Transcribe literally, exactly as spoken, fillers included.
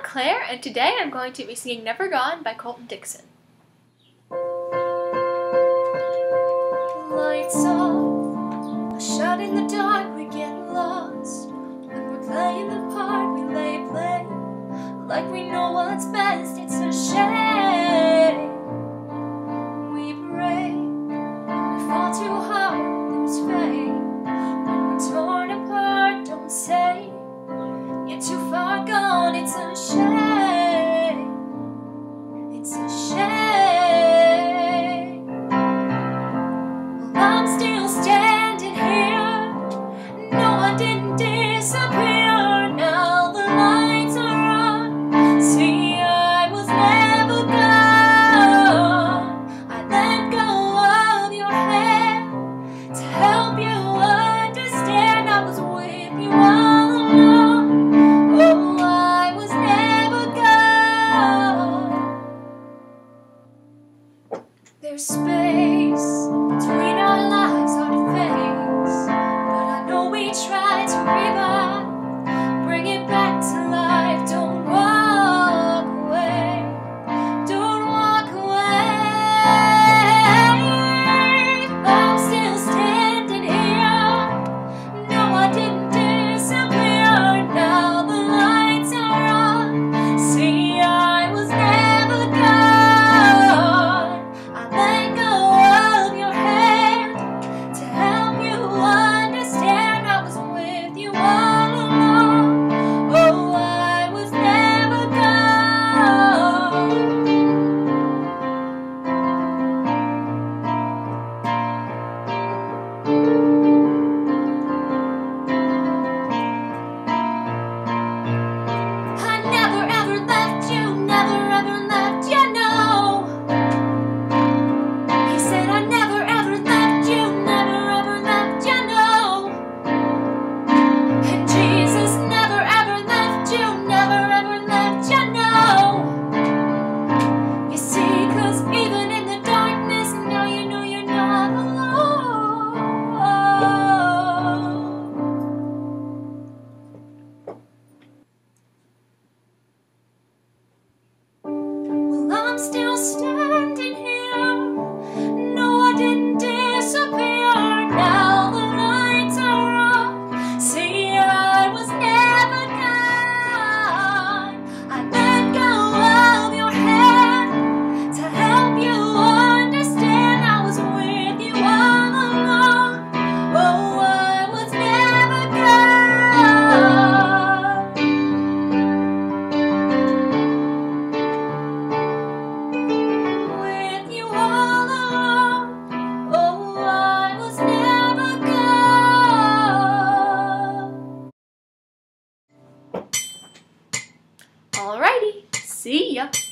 Claire, and today I'm going to be singing Never Gone by Colton Dixon. Lights off, a shot in the dark, we get lost. When we're playing the part, we lay play like we know what's best. It's a shame we break, we fall too hard, lose faith. When we're torn apart, don't say you're too far gone. It's a shame, it's a shame. Well, I'm still standing here. No, I didn't disappear. Now the lights are on. See, I was never gone. I let go of your hand to help you understand I was with you all along. Oh, I was never gone. There's space between our lives, hard to face, but I know we tried to revive, bring it back to life. Don't walk away, don't walk away. I'm still standing here. No, I didn't disappear. Now the lights are on. See, I was never gone. I let go of your hand to help you understand I was with you all along. Oh, I was never gone. I never ever left you, never ever left you, no. He said I never ever left you, never ever left you, no. And Jesus never ever left you, never ever left you, no. You see, 'cause even in the darkness, now you know you're not alone. Well, I'm still standing here. No, I didn't disappear. Now the lights are on. See, I was never gone. I let go of your hand to help you understand I was with you all along. Oh, I was never gone. With you all along. Oh, I was never gone. Alrighty, see ya!